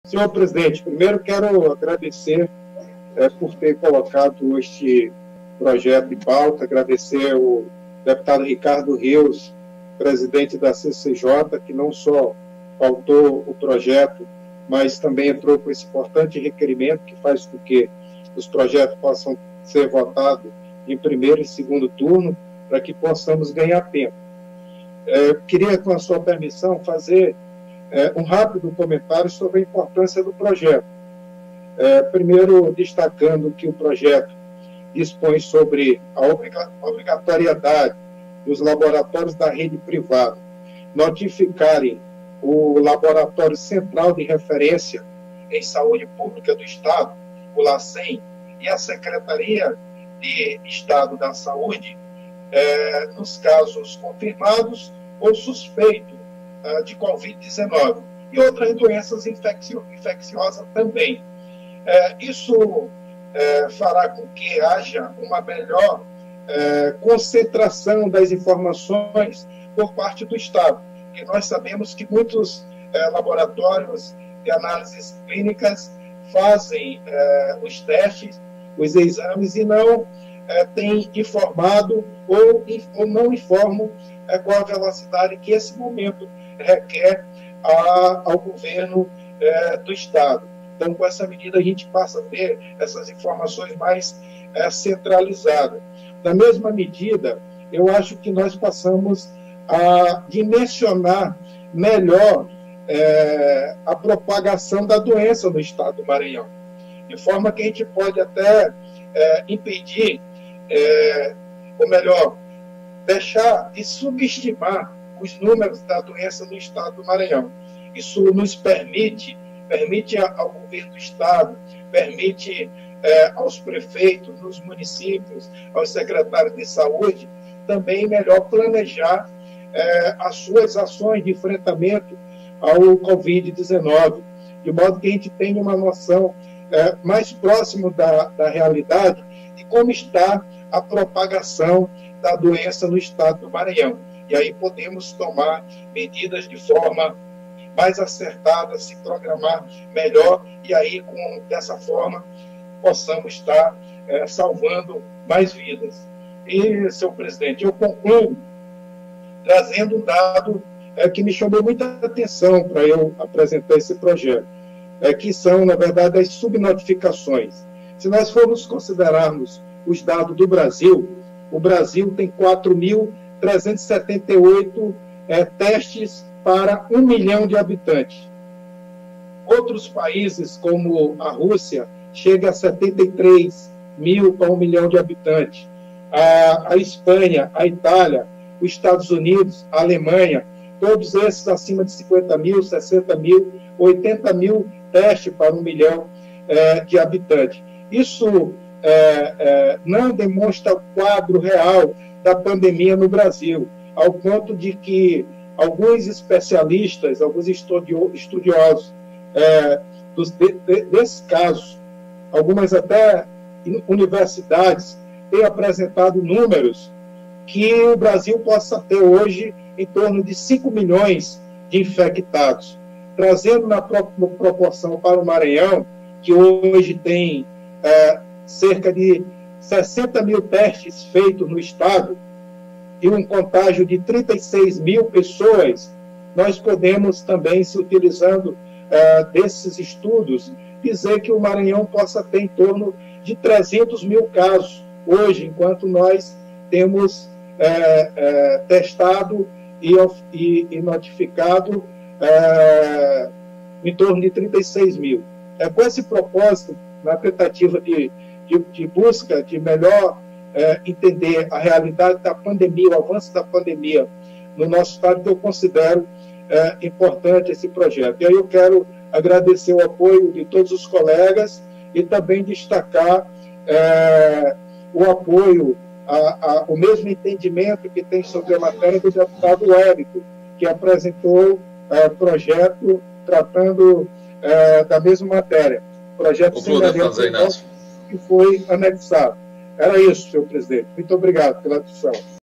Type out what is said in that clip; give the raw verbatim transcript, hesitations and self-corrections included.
Senhor presidente, primeiro quero agradecer é, por ter colocado este projeto em pauta, agradecer ao deputado Ricardo Rios, presidente da C C J, que não só pautou o projeto, mas também entrou com esse importante requerimento que faz com que os projetos possam ser votados em primeiro e segundo turno, para que possamos ganhar tempo. É, queria, com a sua permissão, fazer é, um rápido comentário sobre a importância do projeto. É, primeiro, destacando que o projeto dispõe sobre a obrigatoriedade dos laboratórios da rede privada notificarem o Laboratório Central de Referência em Saúde Pública do Estado, o LACEN, e a Secretaria de Estado da Saúde, é, nos casos confirmados ou suspeitos é, de covid dezenove e outras doenças infeccio infecciosas também. É, isso é, fará com que haja uma melhor é, concentração das informações por parte do Estado, porque nós sabemos que muitos é, laboratórios de análises clínicas fazem é, os testes, os exames, e não é, têm informado ou, ou não informam é, qual a velocidade que esse momento requer a, ao governo é, do Estado. Então, com essa medida, a gente passa a ter essas informações mais é, centralizadas. Da mesma medida, eu acho que nós passamos a dimensionar melhor é, a propagação da doença no estado do Maranhão, de forma que a gente pode até é, impedir, é, ou melhor, deixar de subestimar os números da doença no estado do Maranhão. Isso nos permite, permite ao governo do estado, permite é, aos prefeitos, nos municípios, aos secretários de saúde, também melhor planejar é, as suas ações de enfrentamento ao covid dezenove, de modo que a gente tenha uma noção é, mais próxima da, da realidade de como está a propagação da doença no estado do Maranhão. E aí podemos tomar medidas de forma mais acertada, se programar melhor, e aí, com, dessa forma, possamos estar é, salvando mais vidas. E, senhor presidente, eu concluo trazendo um dado é, que me chamou muita atenção para eu apresentar esse projeto, é, que são, na verdade, as subnotificações. Se nós formos considerarmos os dados do Brasil, o Brasil tem quatro mil trezentos e setenta e oito é, testes para um milhão de habitantes. Outros países, como a Rússia, chega a setenta e três mil para um milhão de habitantes. A, a Espanha, a Itália, os Estados Unidos, a Alemanha, todos esses acima de cinquenta mil, sessenta mil, oitenta mil testes para um milhão é, de habitantes. Isso é, é, não demonstra o quadro real da pandemia no Brasil, ao ponto de que alguns especialistas, alguns estudiosos é, dos, de, de, desses casos, algumas até universidades, têm apresentado números que o Brasil possa ter hoje em torno de cinco milhões de infectados, trazendo na proporção para o Maranhão, que hoje tem é, cerca de sessenta mil testes feitos no estado e um contágio de trinta e seis mil pessoas, nós podemos também, se utilizando é, desses estudos, dizer que o Maranhão possa ter em torno de trezentos mil casos hoje, enquanto nós temos é, é, testado e, e, e notificado é, em torno de trinta e seis mil. É com esse propósito, na tentativa de, de, de busca de melhor é, entender a realidade da pandemia, o avanço da pandemia no nosso estado, que eu considero é, importante esse projeto. E aí eu quero agradecer o apoio de todos os colegas e também destacar é, o apoio, a, a, o mesmo entendimento que tem sobre a matéria do deputado Érico, que apresentou é, projeto tratando é, da mesma matéria. Projeto semelhante que foi anexado. Era isso, senhor presidente. Muito obrigado pela atenção.